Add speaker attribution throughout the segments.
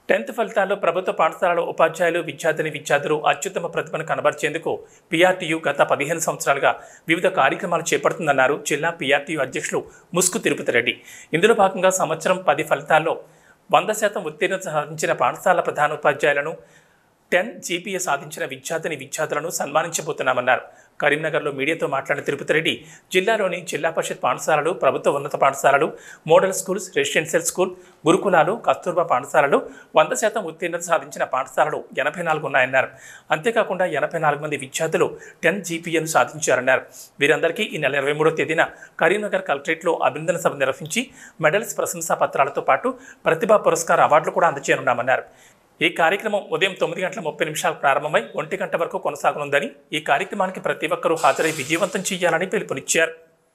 Speaker 1: 10th ఫలితాల్లో ప్రభుత్వ పాఠశాలల ఉపాధ్యాయులు విద్యార్థులు అత్యుత్తమ ప్రతిభను కనబర్చేందుకు పీఆర్టీయూ గత 15 సంవత్సరాలుగా వివిధ కార్యక్రమాలు చేపడుతుందన్నారు జిల్లా పీఆర్టీయూ అధ్యక్షులు ముస్కు తిరుపతి రెడ్డి. ఇందులో భాగంగా సంవత్సరం 10 ఫలితాల్లో 100% ఉత్తీర్ణత సాధించిన పాఠశాల ప్రధానోపాధ్యాయులను 10 జీపీఏ సాధించిన విద్యార్థులను సన్మానించబోతున్నామన్నారు. కరీంనగర్లో మీడియాతో మాట్లాడిన తిరుపతి రెడ్డి జిల్లాలోని జిల్లా పరిషత్ పాఠశాలలు, ప్రభుత్వ ఉన్నత పాఠశాలలు, మోడల్ స్కూల్స్, రెసిడెన్షియల్ స్కూల్, గురుకులాలు, కస్తూర్బా పాఠశాలలు 100% ఉత్తీర్ణత సాధించిన పాఠశాలలు 84 ఉన్నాయన్నారు. అంతేకాకుండా 84 మంది విద్యార్థులు 10 జీపీఏను సాధించారన్నారు. వీరందరికీ ఈ నెల 23వ తేదీన కరీంనగర్ కలెక్టరేట్లో అభినందన సభ నిర్వహించి మెడల్స్, ప్రశంసా పత్రాలతో పాటు ప్రతిభా పురస్కార అవార్డులు కూడా అందజేయనున్నామన్నారు. ఈ కార్యక్రమం ఉదయం 9:30 ప్రారంభమై 1 గంట వరకు కొనసాగనుందని, ఈ కార్యక్రమానికి ప్రతి ఒక్కరూ హాజరై విజయవంతం చేయాలని పిలుపునిచ్చారు.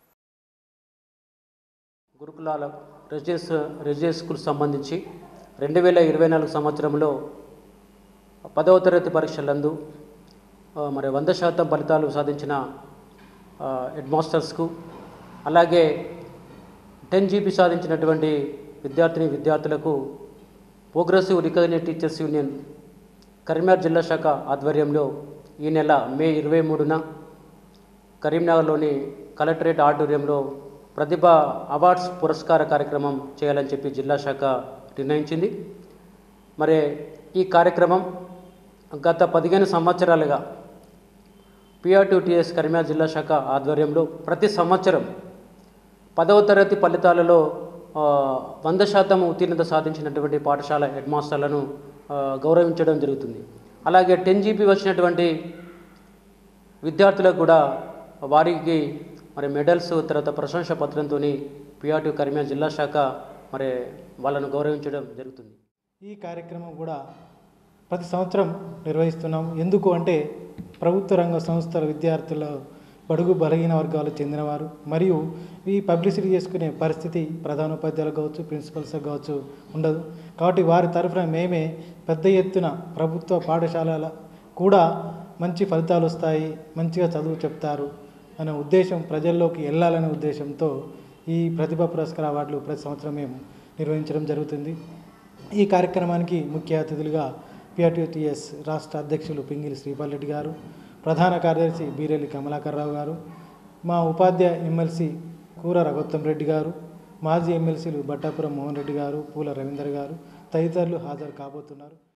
Speaker 2: గురుకులాల రెసిడెన్షియల్ స్కూల్ సంబంధించి 2024 సంవత్సరంలో 10వ తరగతి పరీక్షలందు 100% ఫలితాలు సాధించిన హెడ్ మాస్టర్స్కు, అలాగే 10 జీపీ సాధించినటువంటి విద్యార్థులకు progressive recognised teachers union Karimnagar జిల్లా శాఖ ఆధ్వర్యంలో ఈ నెల మే 23న కరీంనగర్లోని కలెక్టరేట్ ఆడిటోరియంలో ప్రతిభ అవార్డ్స్ పురస్కార కార్యక్రమం చేయాలని చెప్పి జిల్లా శాఖ నిర్ణయించింది. మరి ఈ కార్యక్రమం గత 15 సంవత్సరాలుగా పీఆర్టీయూటీఎస్ కరీంనగర్ జిల్లా శాఖ ఆధ్వర్యంలో ప్రతి సంవత్సరం 10వ తరగతి ఫలితాలలో 100% ఉత్తీర్ణత సాధించినటువంటి పాఠశాల హెడ్ మాస్టర్లను గౌరవించడం జరుగుతుంది. అలాగే 10 జీపీ వచ్చినటువంటి విద్యార్థులకు కూడా వారికి మెడల్స్, తర్వాత ప్రశంసా పత్రంతో పీఆర్టీయూ కరీంనగర్ జిల్లా శాఖ వాళ్ళను గౌరవించడం జరుగుతుంది.
Speaker 3: ఈ కార్యక్రమం కూడా ప్రతి సంవత్సరం నిర్వహిస్తున్నాం. ఎందుకు అంటే ప్రభుత్వ రంగ సంస్థల విద్యార్థుల బడుగు బలహీన వర్గాలకు చెందినవారు మరియు ఈ పబ్లిసిటీ చేసుకునే పరిస్థితి ప్రధానోపాధ్యాయులు కావచ్చు, ప్రిన్సిపల్స్ కావచ్చు ఉండదు. కాబట్టి వారి తరఫున మేమే పెద్ద ఎత్తున ప్రభుత్వ పాఠశాలల కూడా మంచి ఫలితాలు వస్తాయి, మంచిగా చదువు చెప్తారు అనే ఉద్దేశం, ప్రజల్లోకి వెళ్ళాలనే ఉద్దేశంతో ఈ ప్రతిభా పురస్కార అవార్డులు ప్రతి సంవత్సరం మేము నిర్వహించడం జరుగుతుంది. ఈ కార్యక్రమానికి ముఖ్య అతిథులుగా పీఆర్టీయూటీఎస్ రాష్ట్ర అధ్యక్షులు పింగిలి శ్రీపాల్ రెడ్డి గారు, ప్రధాన కార్యదర్శి బీరెల్లి కమలాకర్ రావు గారు, మా ఉపాధ్యాయ ఎమ్మెల్సీ కూర రఘోత్తం రెడ్డి గారు, మాజీ ఎమ్మెల్సీలు బట్టాపురం మోహన్ రెడ్డి గారు, పూల రవీందర్ గారు తదితరులు హాజరు కాబోతున్నారు.